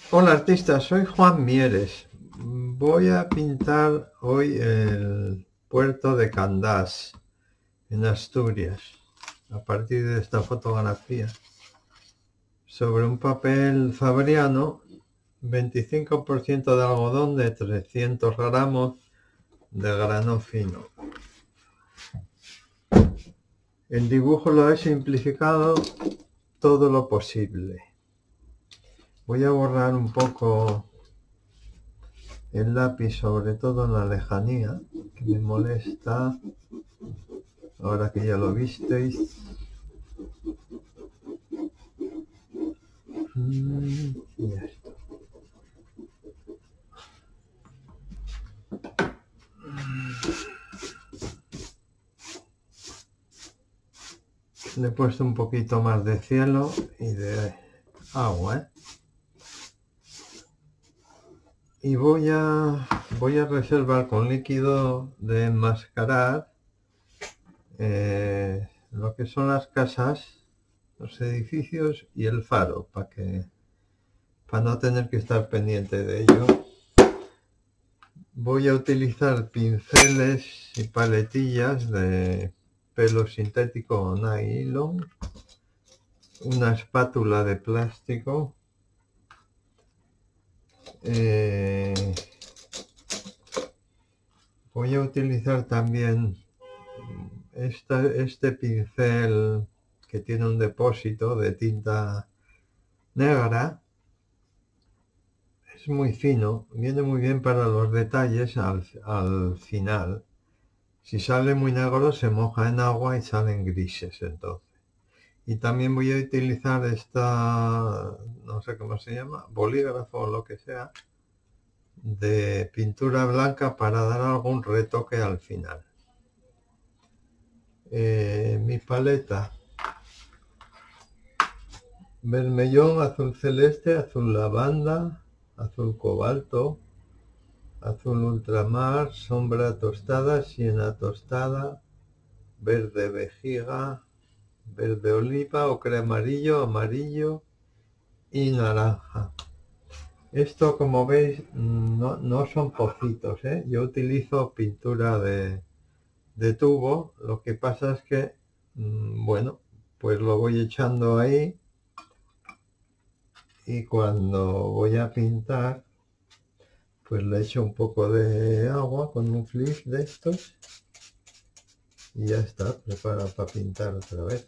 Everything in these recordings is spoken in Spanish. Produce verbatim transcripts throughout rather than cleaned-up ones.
Hola artista, soy Juan Mieres. Voy a pintar hoy el puerto de Candás, en Asturias, a partir de esta fotografía. Sobre un papel fabriano, veinticinco por ciento de algodón de trescientos gramos de grano fino. El dibujo lo he simplificado todo lo posible. Voy a borrar un poco el lápiz, sobre todo en la lejanía, que me molesta. Ahora que ya lo visteis. Mm, y esto. Le he puesto un poquito más de cielo y de agua, ¿eh? Y voy a, voy a reservar con líquido de enmascarar eh, lo que son las casas, los edificios y el faro, para que para no tener que estar pendiente de ello. Voy a utilizar pinceles y paletillas de pelo sintético o nylon, una espátula de plástico, eh, voy a utilizar también esta, este pincel que tiene un depósito de tinta negra. Es muy fino, viene muy bien para los detalles al, al final. Si sale muy negro se moja en agua y salen grises entonces. Y también voy a utilizar esta, no sé cómo se llama, bolígrafo o lo que sea, de pintura blanca para dar algún retoque al final. Eh, mi paleta: vermellón, azul celeste, azul lavanda, azul cobalto, azul ultramar, sombra tostada, siena tostada, verde vejiga, verde oliva, ocre amarillo, amarillo y naranja. Esto, como veis, no, no son pocitos, ¿eh? Yo utilizo pintura de, de tubo. Lo que pasa es que, bueno, pues lo voy echando ahí y cuando voy a pintar, pues le echo un poco de agua con un flick de estos y ya está, preparado para pintar otra vez.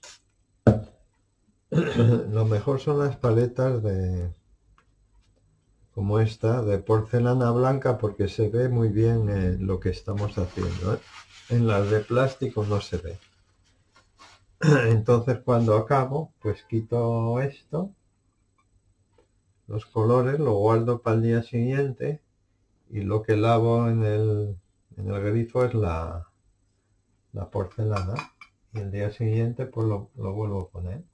Lo mejor son las paletas de como esta, de porcelana blanca, porque se ve muy bien eh, lo que estamos haciendo, ¿eh? En las de plástico no se ve. Entonces cuando acabo, pues quito esto, los colores, lo guardo para el día siguiente y lo que lavo en el, en el grifo es la, la porcelana y el día siguiente pues lo, lo vuelvo a poner.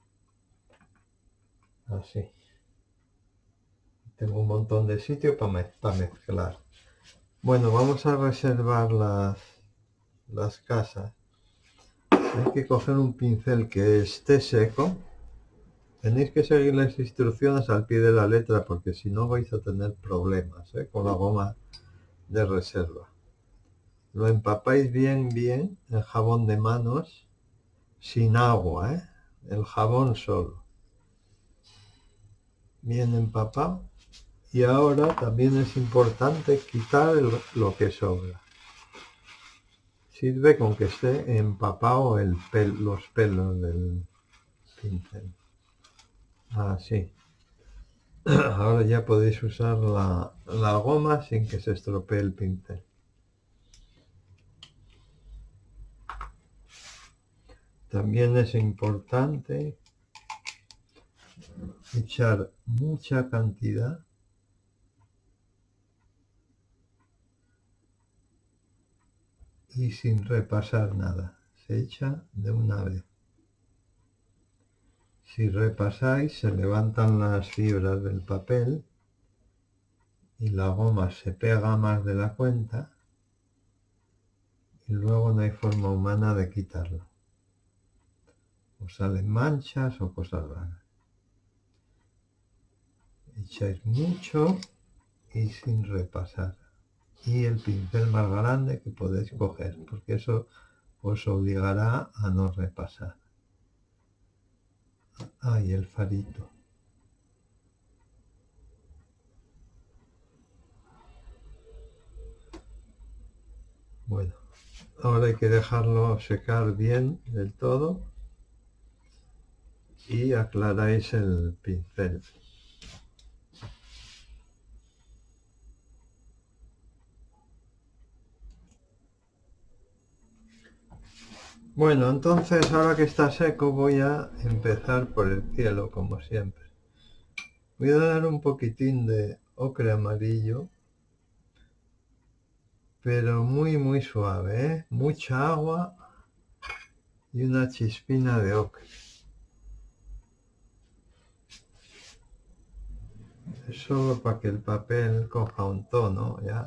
Así. Tengo un montón de sitio para mez pa mezclar. Bueno, vamos a reservar las, las casas. Hay que coger un pincel que esté seco. Tenéis que seguir las instrucciones al pie de la letra porque si no vais a tener problemas, ¿eh? Con la goma de reserva. Lo empapáis bien, bien en jabón de manos, sin agua, ¿eh? El jabón solo. Bien empapado. Y ahora también es importante quitar el, lo que sobra. Sirve con que esté empapado el pel, los pelos del pincel. Así. Ahora ya podéis usar la, la goma sin que se estropee el pincel. También es importante echar mucha cantidad y sin repasar nada. Se echa de una vez. Si repasáis, se levantan las fibras del papel y la goma se pega más de la cuenta y luego no hay forma humana de quitarlo. O salen manchas o cosas raras. echáis mucho y sin repasar. Y el pincel más grande que podéis coger, porque eso os obligará a no repasar. Ahí el farito. Bueno, ahora hay que dejarlo secar bien del todo y aclaráis el pincel. Bueno, entonces ahora que está seco voy a empezar por el cielo, como siempre. Voy a dar un poquitín de ocre amarillo, pero muy muy suave, ¿eh? Mucha agua y una chispina de ocre. Es solo para que el papel coja un tono ya.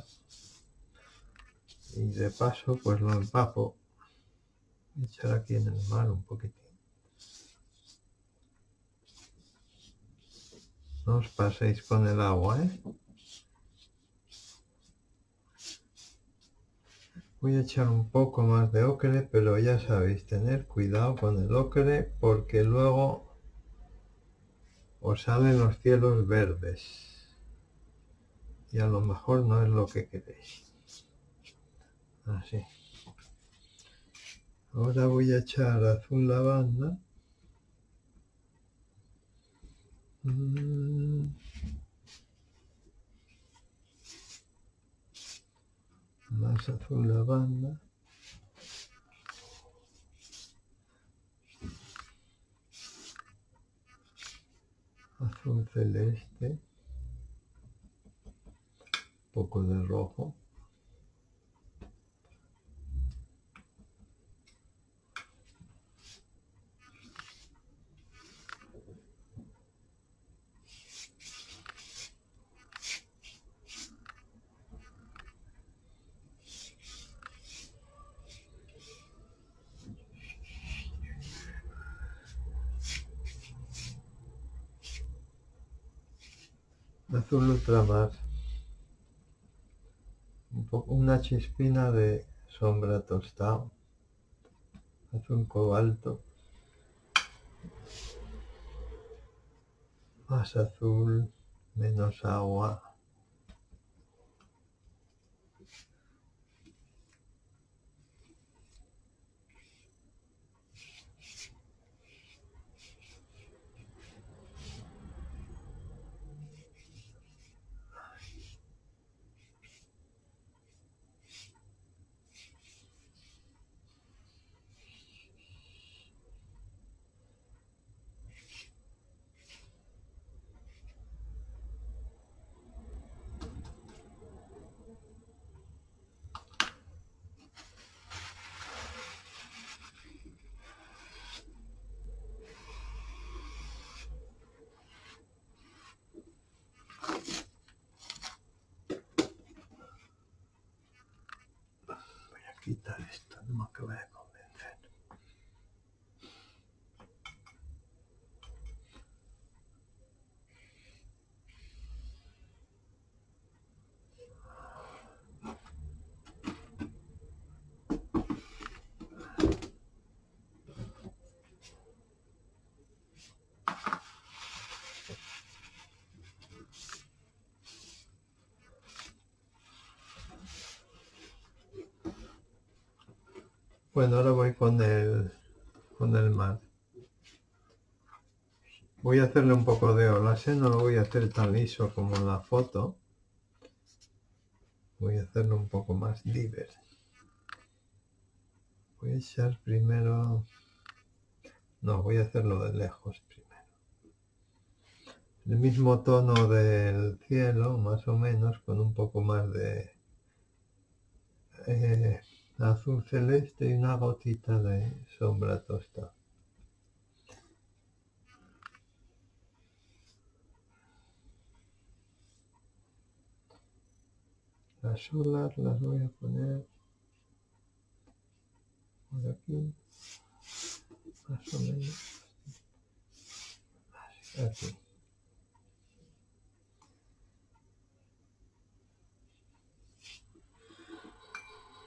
Y de paso pues lo empapo. Voy a echar aquí en el mar un poquitín. No os paséis con el agua, ¿eh? Voy a echar un poco más de ocre, pero ya sabéis, tener cuidado con el ocre porque luego os salen los cielos verdes y a lo mejor no es lo que queréis. Así. Ahora voy a echar azul lavanda. Mm. Más azul lavanda. Azul celeste. Un poco de rojo. Azul ultramar. Un poco, una chispina de sombra tostado. Azul cobalto. Más azul, menos agua. Quitar esto, no me acaba de convencer. Bueno, ahora voy con el, con el mar. Voy a hacerle un poco de olas, ¿eh? No lo voy a hacer tan liso como en la foto. Voy a hacerlo un poco más libre. Voy a echar primero... No, voy a hacerlo de lejos primero. El mismo tono del cielo, más o menos, con un poco más de eh, azul celeste y una gotita de sombra tostada. Las olas las voy a poner por aquí, más o menos, aquí.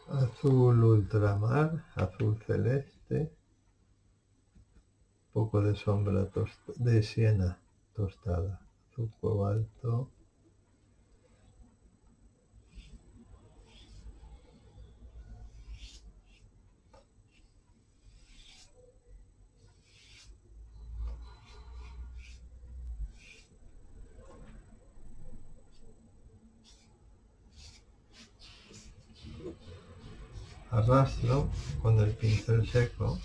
azul ultramar, azul celeste, poco de sombra de siena tostada, azul cobalto, arrastro con el pincel seco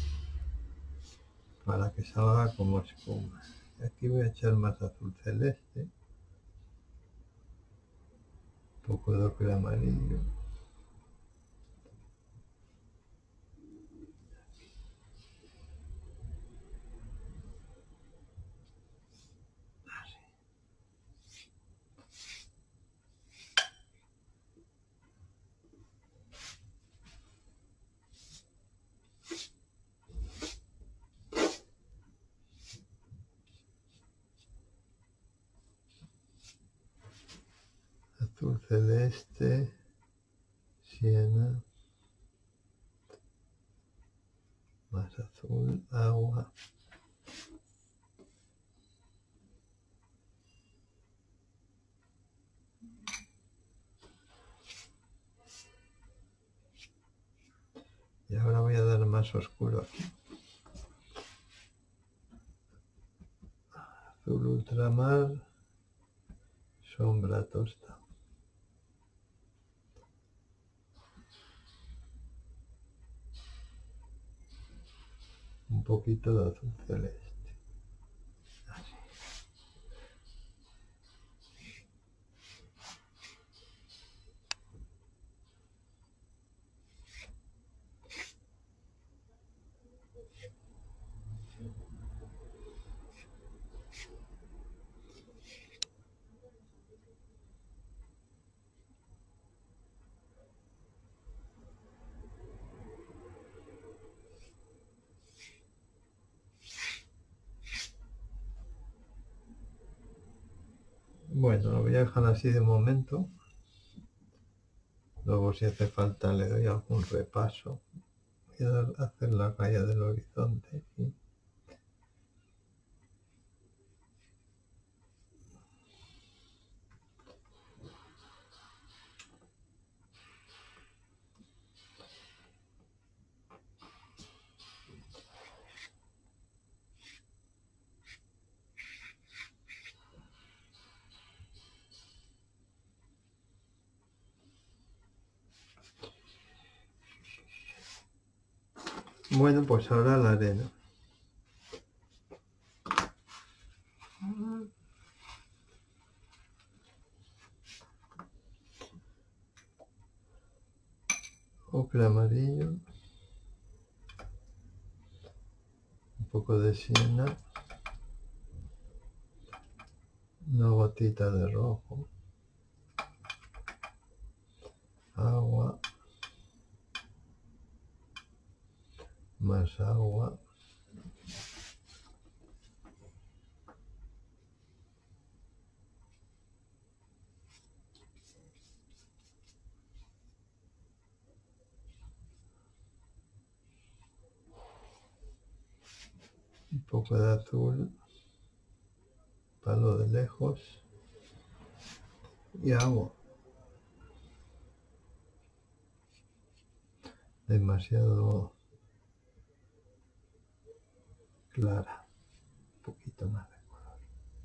para que salga como espuma. Aquí voy a echar más azul celeste, un poco de ocre amarillo. Azul celeste, siena, más azul, agua. Y ahora voy a dar más oscuro aquí. Azul ultramar, sombra tosta. Un poquito de azul celeste. Así. Bueno, lo voy a dejar así de momento. Luego si hace falta le doy algún repaso. Voy a dar, hacer la raya del horizonte. ¿Sí? Bueno, pues ahora la arena. Ocre amarillo. Un poco de siena. Una gotita de rojo. Agua. Más agua. Un poco de azul. Palo de lejos. Y agua. Demasiado clara. Un poquito más de color.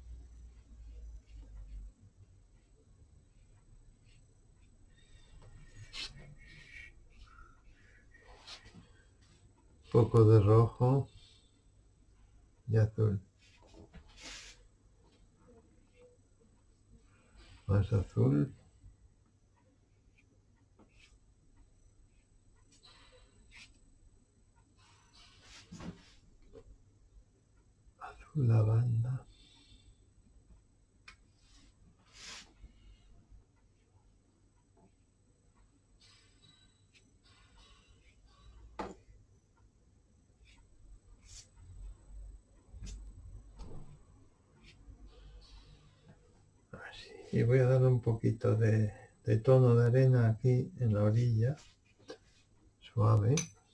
Un poco de rojo y azul. Más azul. Azul lavanda. Así. Y voy a darle un poquito de, de tono de arena aquí en la orilla. suave.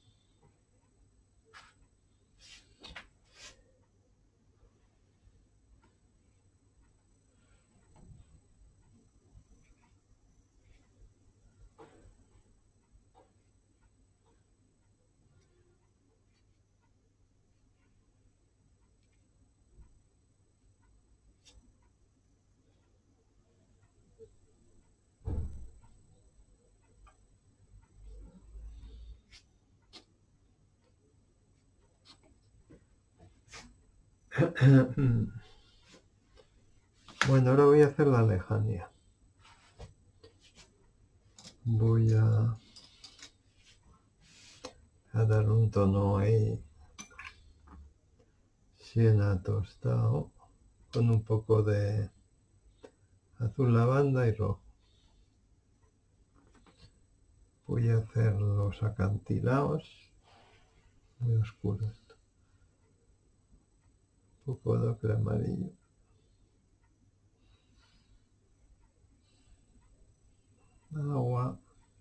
Bueno, ahora voy a hacer la lejanía. Voy a, a dar un tono ahí, siena tostado, con un poco de azul lavanda y rojo. Voy a hacer los acantilados, muy oscuro esto. Un poco de ocre amarillo. Agua.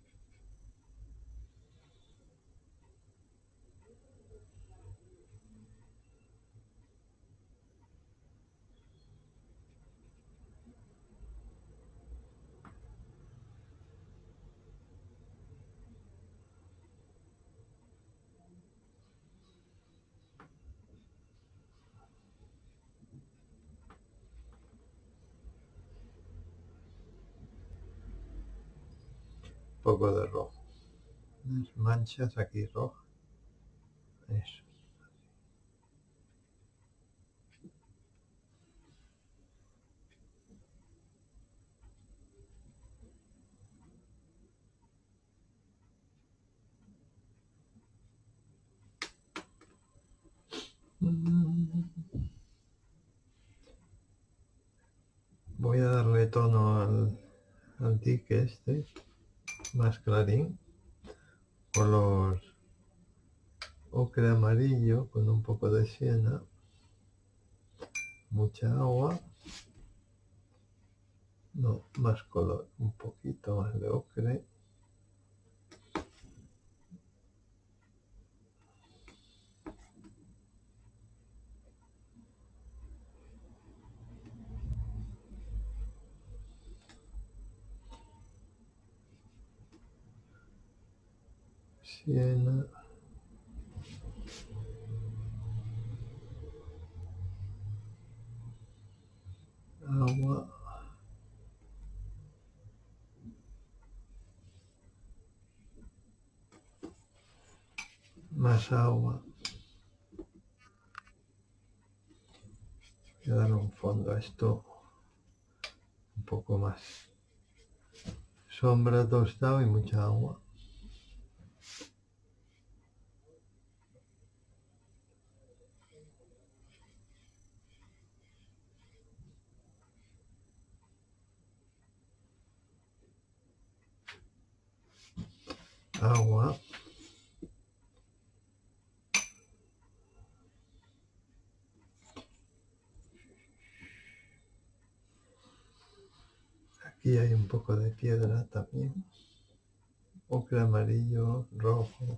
Un poco de rojo. Unas manchas aquí rojas. Eso. Voy a darle tono al, al dique este, más clarín, color ocre amarillo con un poco de siena, mucha agua, no, más color, un poquito más de ocre. Siena. Agua. Más agua. Voy a dar un fondo a esto un poco más. Sombra tostado y mucha agua. Agua. Aquí hay un poco de piedra también. Ocre amarillo, rojo.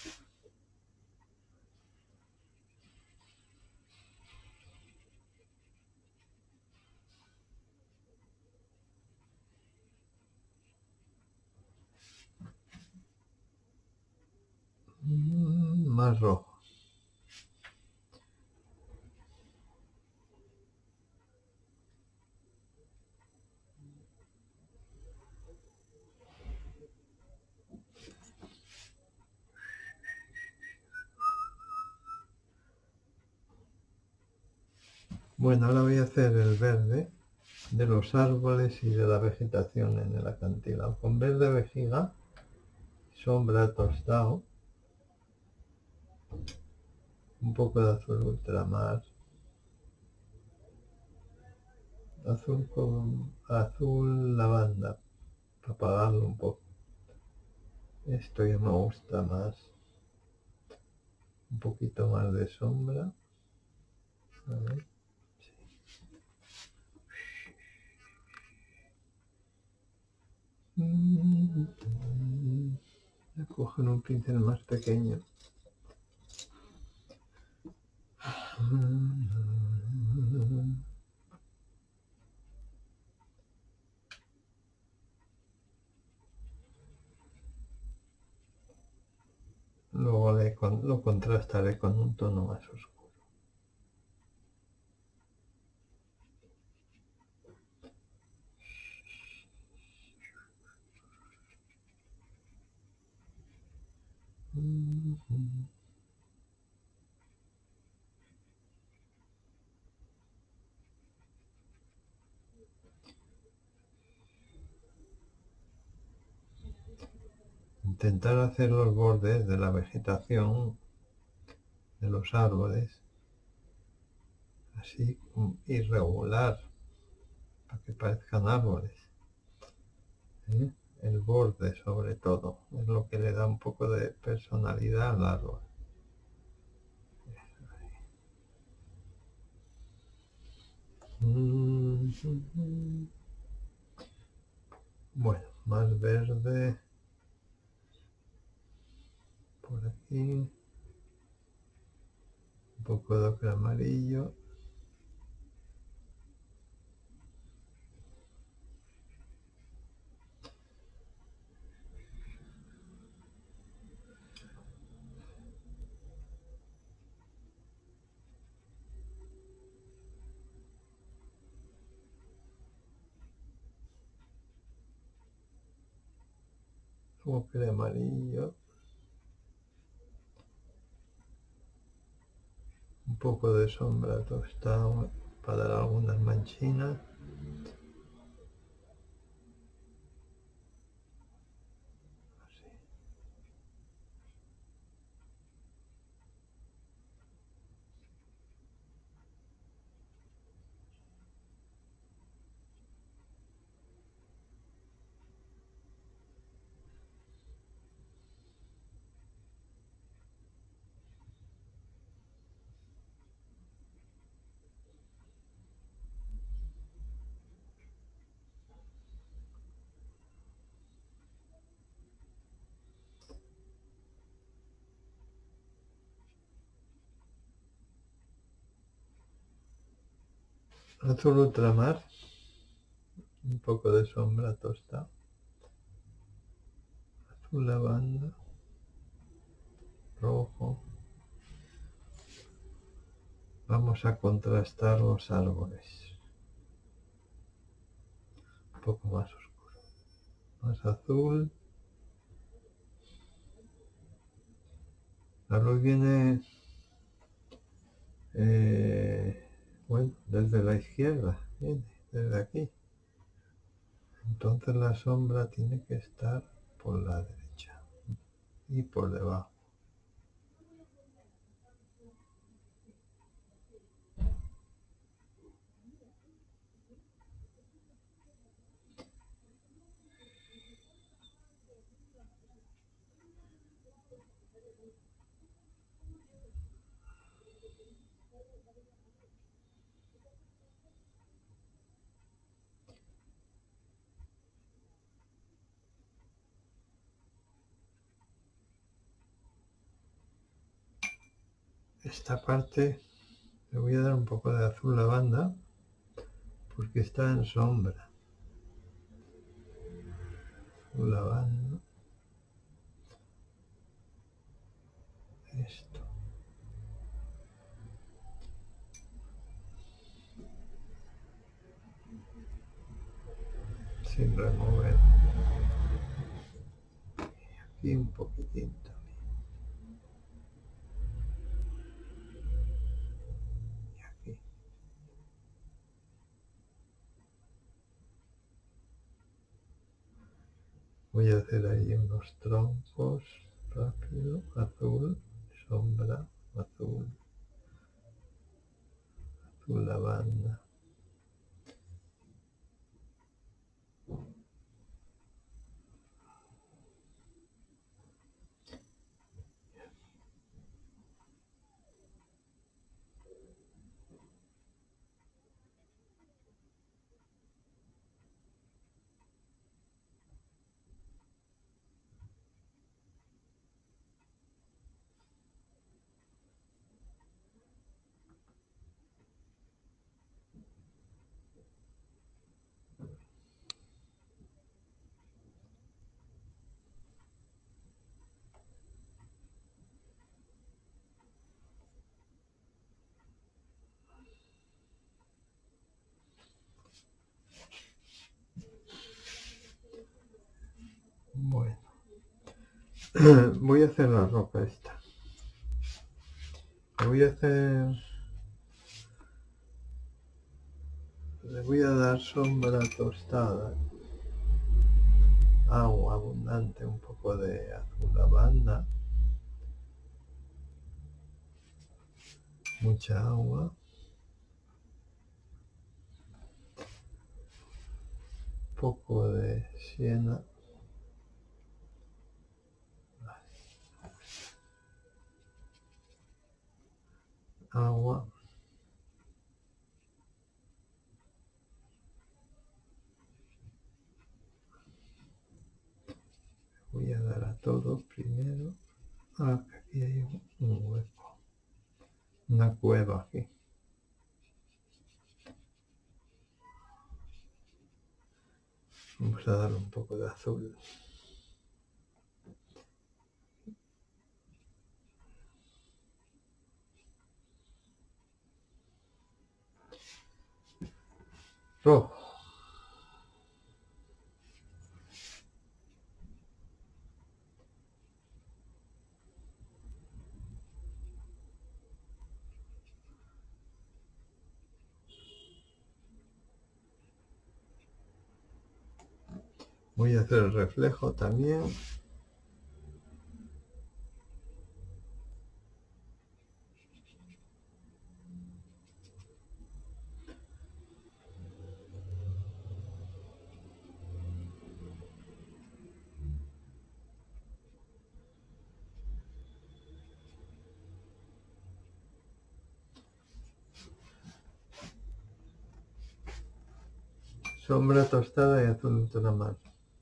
Mm, más rojo. Bueno, ahora voy a hacer el verde de los árboles y de la vegetación en el acantilado. Con verde vejiga, sombra tostado, un poco de azul ultramar, azul con azul lavanda, para apagarlo un poco. Esto ya me gusta más, un poquito más de sombra. A ver. coger un pincel más pequeño. Luego le, lo contrastaré con un tono más oscuro. Intentar hacer los bordes de la vegetación de los árboles así irregular para que parezcan árboles, ¿eh? El borde sobre todo es lo que le da un poco de personalidad al árbol. Bueno, más verde por aquí, un poco de ocre amarillo. Ocre amarillo. Un poco de sombra tostada para dar algunas manchinas. Así. Azul ultramar, un poco de sombra tostada, azul lavanda, rojo. Vamos a contrastar los árboles, un poco más oscuro, más azul. La luz viene eh, bueno, desde la izquierda, viene desde aquí. Entonces la sombra tiene que estar por la derecha y por debajo. Esta parte le voy a dar un poco de azul lavanda porque está en sombra. Azul lavanda. Esto. Sin remover. Y un poquitín también. Y aquí. Voy a hacer ahí unos troncos rápido, azul, sombra, azul, azul lavanda. Voy a hacer la ropa esta. Le voy a hacer... Le voy a dar sombra tostada. Agua abundante, un poco de azul lavanda. Mucha agua. Un poco de siena. Agua. Voy a dar a todo primero. Ah, aquí hay un, un hueco. Una cueva aquí. Vamos a dar un poco de azul. Rojo. Voy a hacer el reflejo también. Sombra tostada y azul ultramar.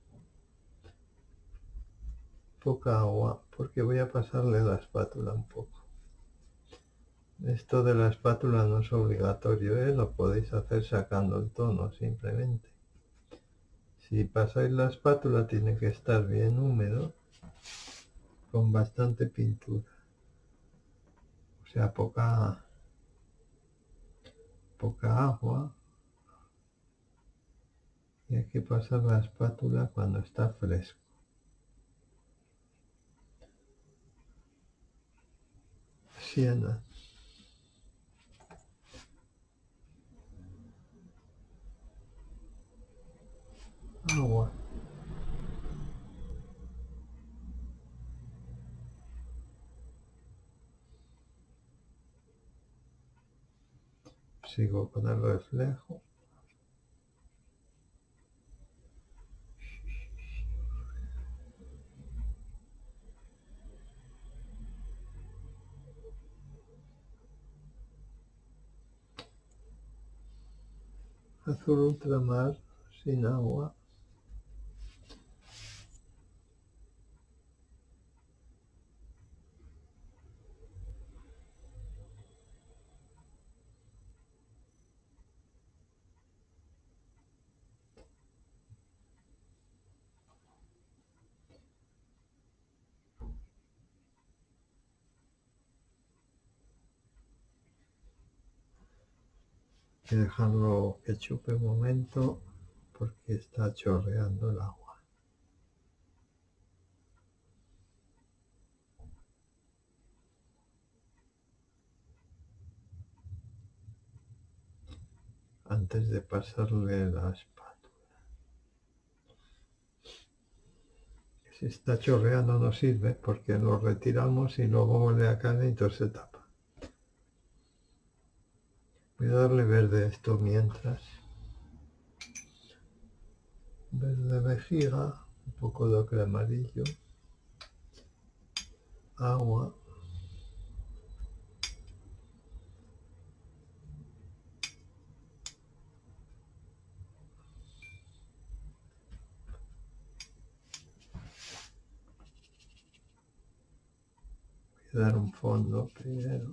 Poca agua, porque voy a pasarle la espátula un poco. Esto de la espátula no es obligatorio, ¿eh? Lo podéis hacer sacando el tono simplemente. Si pasáis la espátula tiene que estar bien húmedo, con bastante pintura. O sea, poca, poca agua. Y hay que pasar la espátula cuando está fresco. Siena. Agua. Sigo con el reflejo. Azul ultramar sin agua. Hay que dejarlo que chupe un momento porque está chorreando el agua. Antes de pasarle la espátula. Si está chorreando no sirve porque lo retiramos y luego vuelve a caer y entonces se tapa. Voy a darle verde a esto mientras. Verde vejiga, un poco de ocre amarillo, agua. Voy a dar un fondo primero.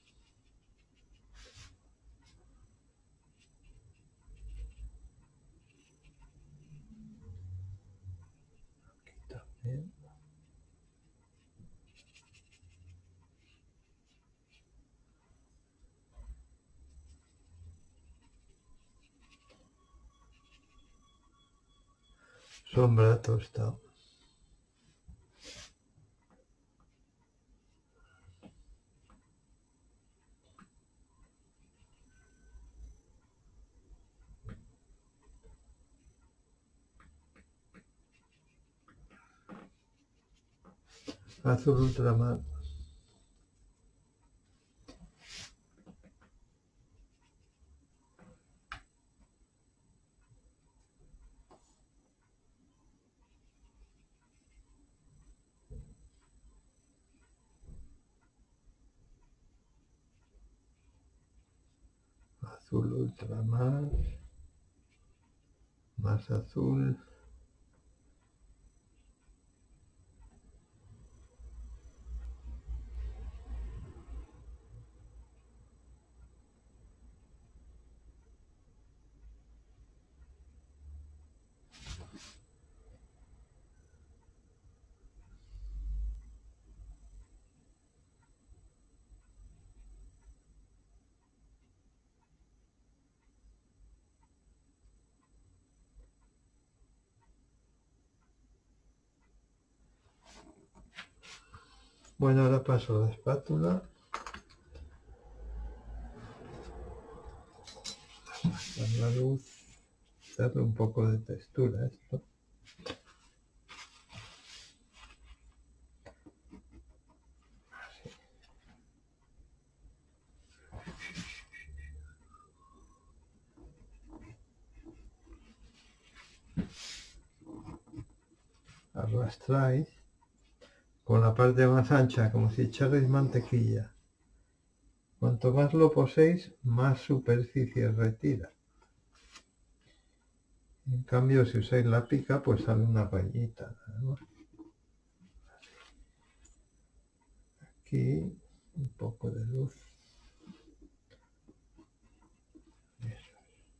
Aquí también. Sombra tostada. Azul ultramar. Azul ultramar. Más azul. Bueno, ahora paso la espátula. Bajar la luz. Darle un poco de textura a esto. Arrastráis con la parte más ancha, como si echarais mantequilla. Cuanto más lo poséis, más superficie retira. En cambio, si usáis la pica, pues sale una rayita. ¿No? Aquí, un poco de luz. Eso.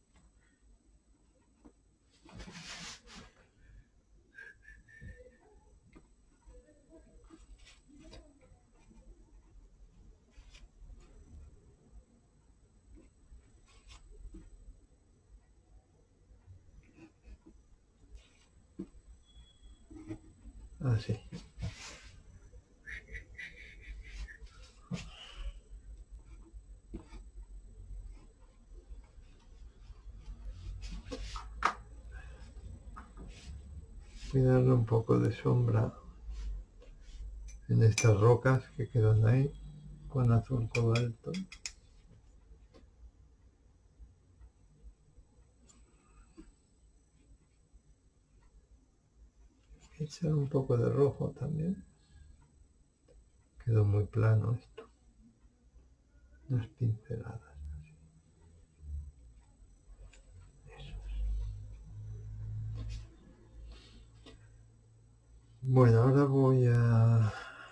Así. Voy a darle un poco de sombra en estas rocas que quedan ahí con azul cobalto. Echar un poco de rojo también. Quedó muy plano esto. Unas pinceladas. Eso. Bueno, ahora voy a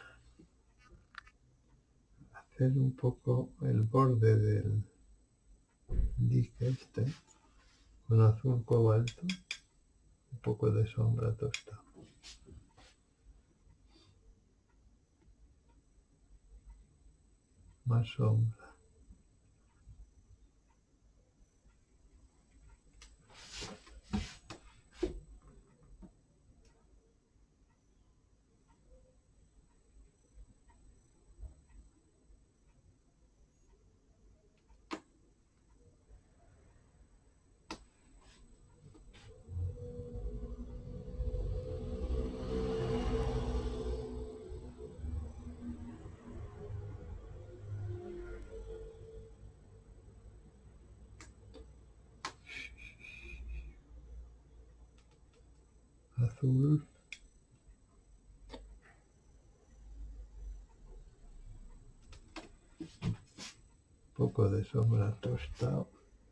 hacer un poco el borde del dique este con azul cobalto, un poco de sombra tostada. Más sombra. Azul. Un poco de sombra tostado.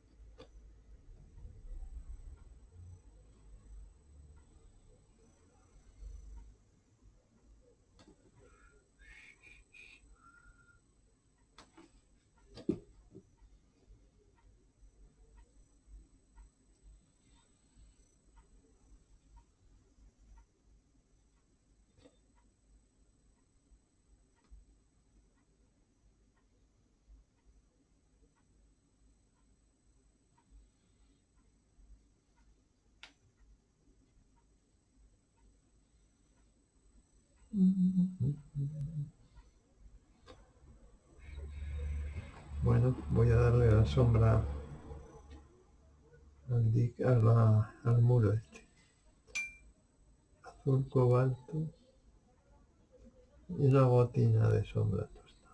Bueno, voy a darle la sombra al, dique, a la, al muro este. Azul cobalto y una gotina de sombra tostada.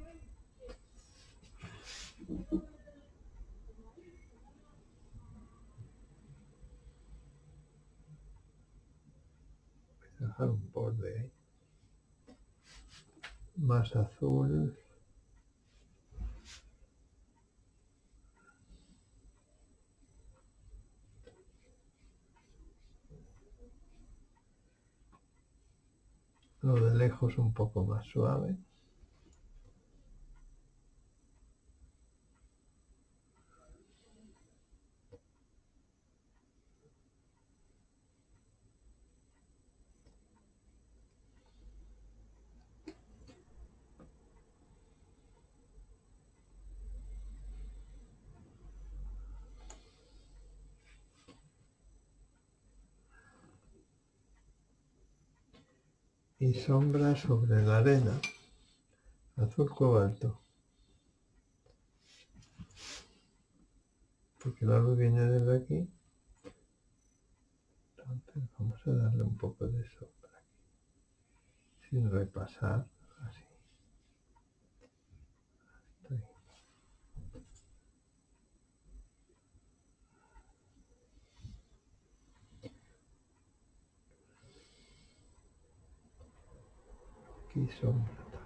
Voy a dejar un borde ahí. Más azul. Lo de lejos un poco más suave. Y sombra sobre la arena, azul cobalto, porque la luz viene desde aquí. Entonces vamos a darle un poco de sombra aquí, sin repasar, así. Ahí. Aquí sombra también.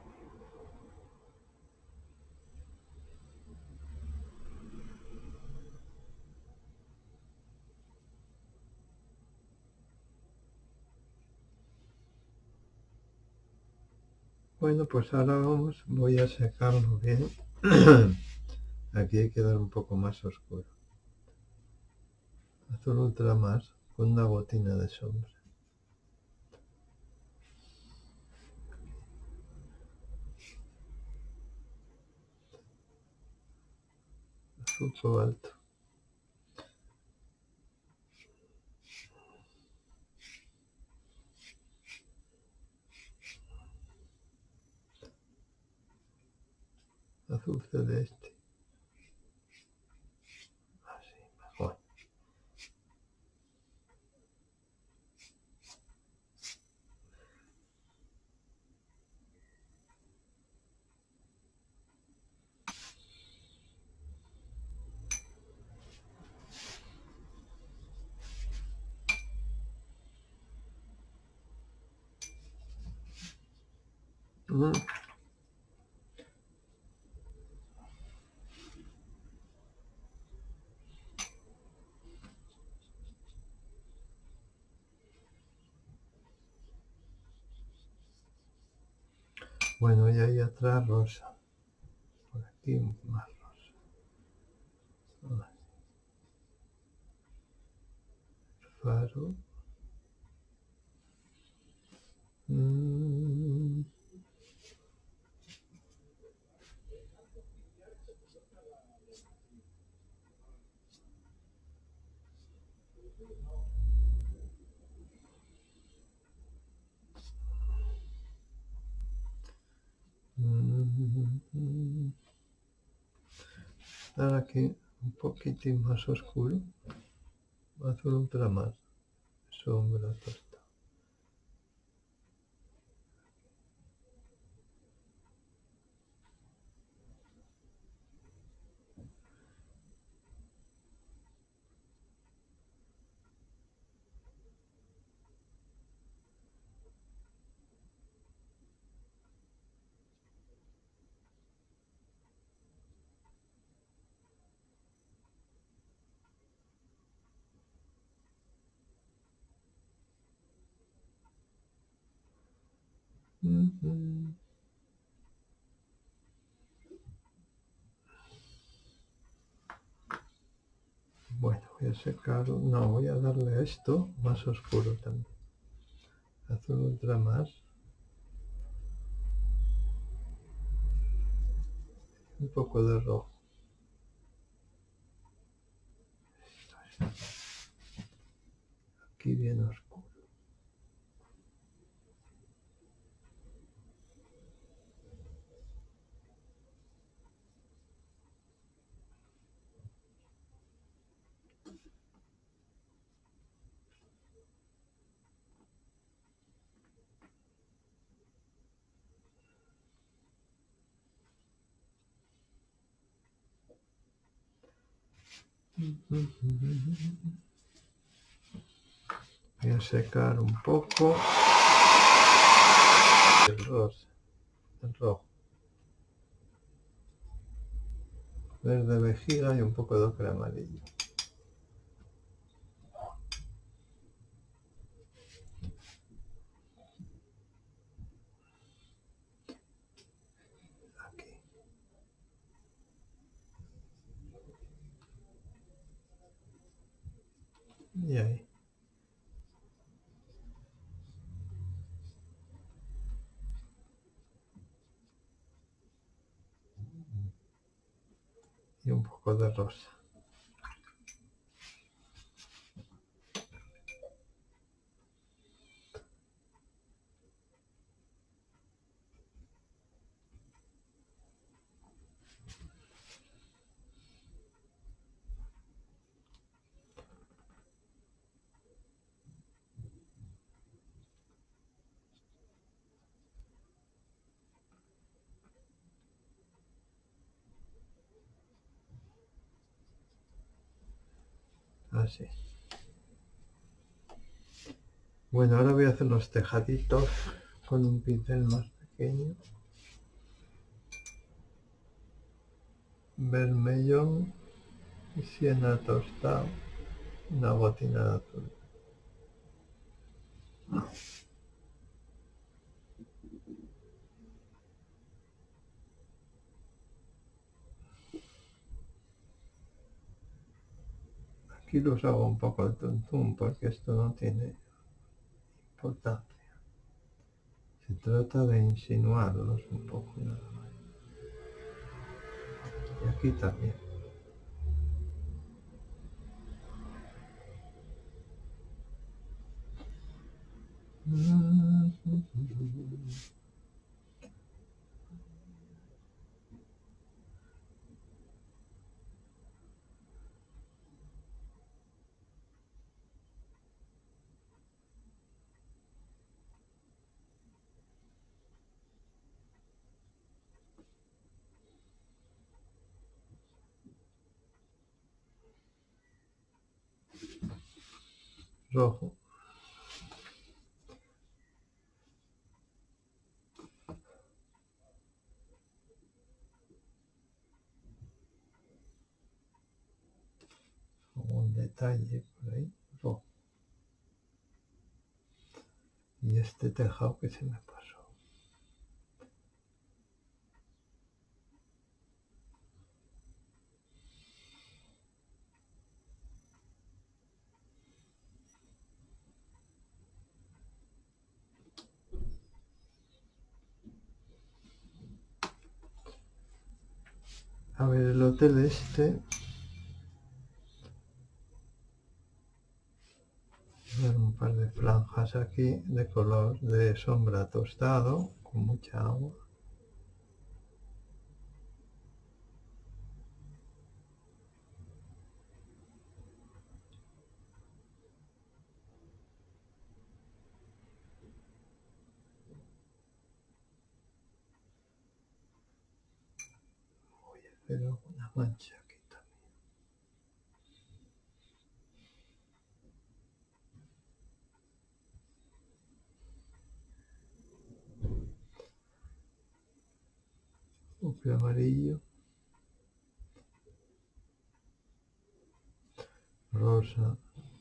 Bueno, pues ahora vamos, voy a secarlo bien. Aquí hay que dar un poco más oscuro. Azul ultramar con una gotina de sombra. Azul cobalto. Azul celeste. Así, mejor. Mm. Bueno, y ahí atrás rosa. Por aquí más rosa. Faro. Mm. Mm. Ahora aquí un poquitín más oscuro. Azul ultramar. Sombra tostada. Mm-hmm. Bueno, voy a secarlo. No, voy a darle esto más oscuro también. Azul ultramar. Un poco de rojo. Aquí bien oscuro. Voy a secar un poco el rosa, el rojo, verde vejiga y un poco de ocre amarillo. Aquí. Y ahí. Y un poco de rosa. Así. Bueno, ahora voy a hacer los tejaditos con un pincel más pequeño. Vermellón y siena tostado. Una gotina de azul. Aquí los hago un poco al tuntún porque esto no tiene importancia. Se trata de insinuarlos un poco nada más. Y aquí también. Rojo. Un detalle por ahí, rojo. Y este tejado que se me pasó. A ver, el hotel este. Un par de franjas aquí de color de sombra tostado con mucha agua. Voy a hacer alguna mancha aquí también. Ocre amarillo. Rosa.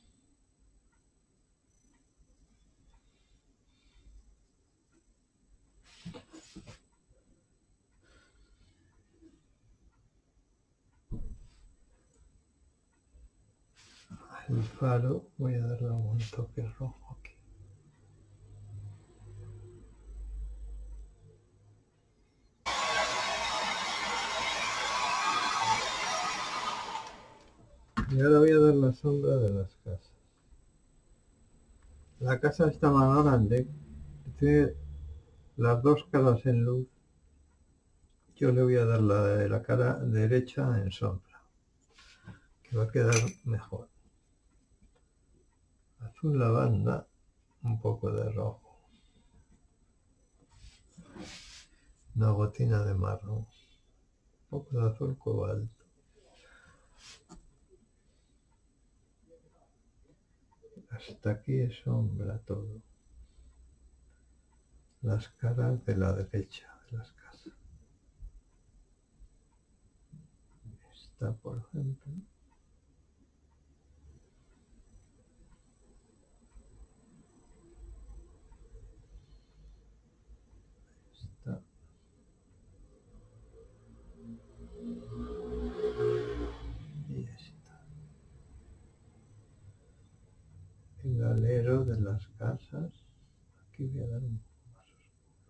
El faro, voy a darle un toque rojo aquí. Y ahora voy a dar la sombra de las casas. La casa está más grande, tiene las dos caras en luz. Yo le voy a dar la de la cara derecha en sombra, que va a quedar mejor. Azul lavanda, un poco de rojo. Una gotina de marrón, un poco de azul cobalto. Hasta aquí es sombra todo. Las caras de la derecha de las casas. Esta, por ejemplo. Esta. Y esta. El alero de las casas. Aquí voy a dar un poco más oscuro.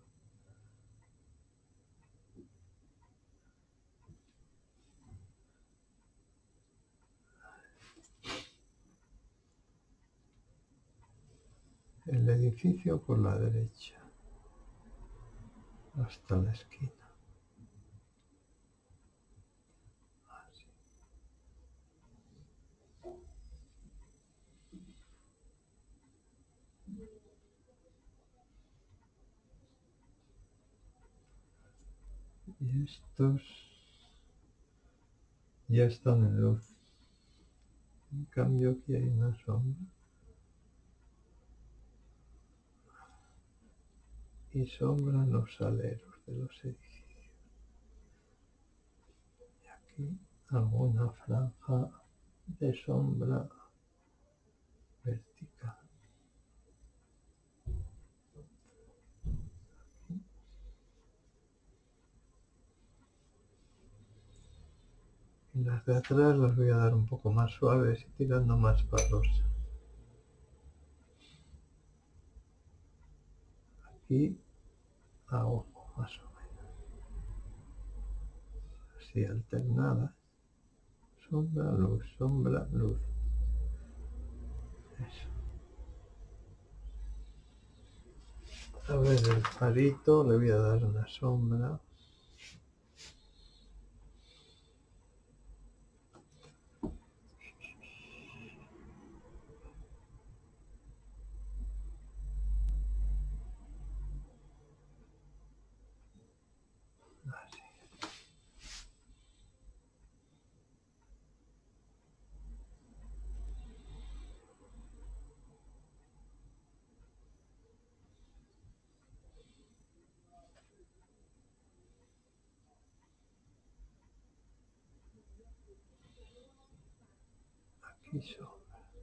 El edificio por la derecha. Hasta la esquina. Así. Y estos ya están en luz. En cambio aquí hay una sombra. Y sombra en los aleros de los edificios. Y aquí alguna franja de sombra vertical. Y las de atrás las voy a dar un poco más suaves y tirando más para rosa. Aquí a ojo, más o menos. Así alternadas. Sombra, luz, sombra, luz. Eso. A ver, el farito le voy a dar una sombra. Así. Aquí sombra.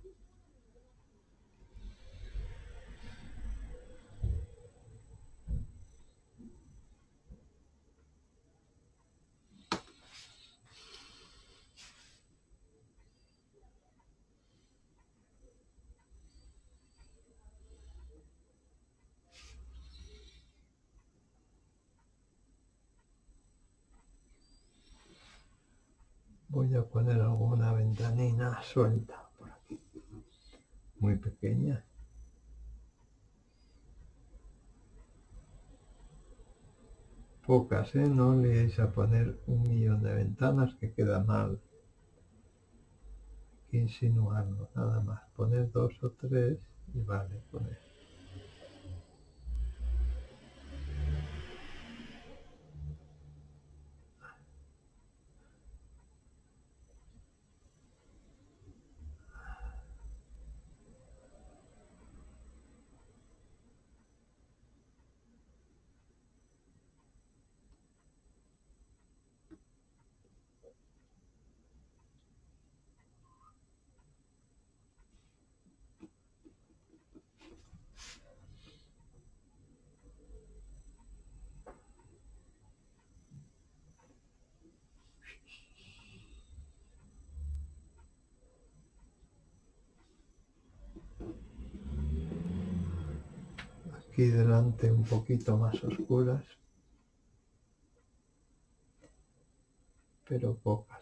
Voy a poner alguna ventanina suelta por aquí, muy pequeña. Pocas, ¿eh? No liéis a poner un millón de ventanas que queda mal. Hay que insinuarlo, nada más. Poner dos o tres y vale, poner. Aquí delante un poquito más oscuras, pero pocas.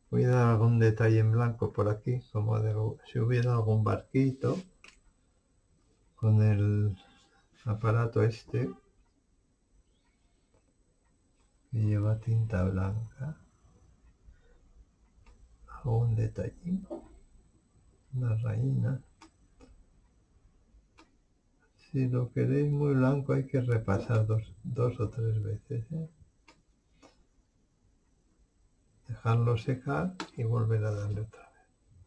Voy a dar algún detalle en blanco por aquí, como de, si hubiera algún barquito con el aparato este que lleva tinta blanca. Algún detalle, una reina. Si lo queréis muy blanco hay que repasar dos, dos o tres veces, ¿eh? Dejarlo secar y volver a darle otra vez.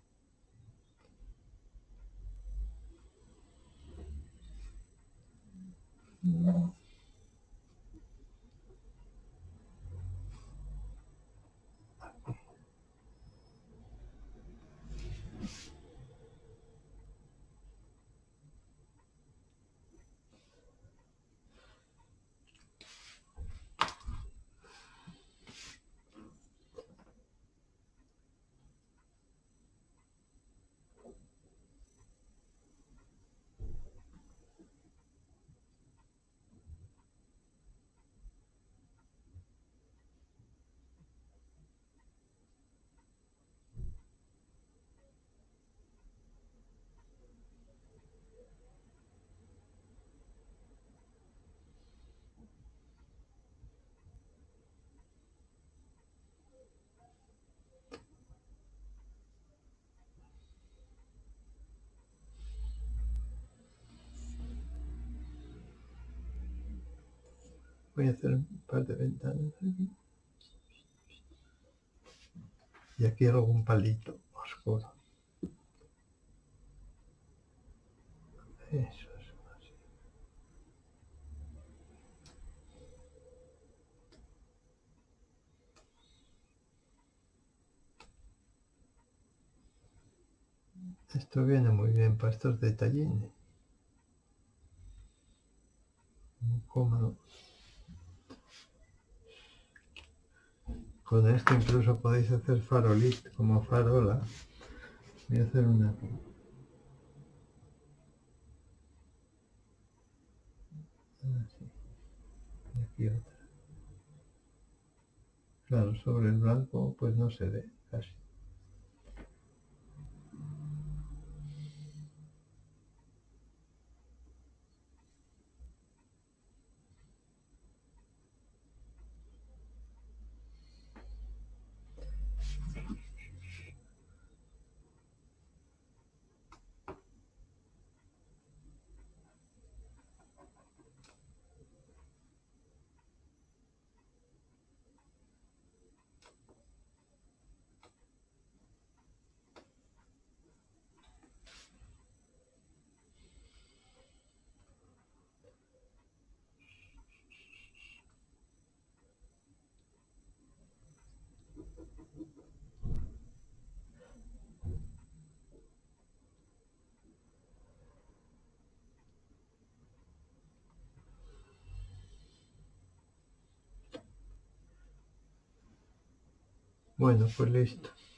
Voy a hacer un par de ventanas aquí. Y aquí algún palito oscuro. Eso es así. Esto viene muy bien para estos detallines. Muy cómodo. Con esto incluso podéis hacer farolito, como farola. Voy a hacer una aquí. Así. Y aquí otra. Claro, sobre el blanco pues no se ve casi. Bueno, pues listo.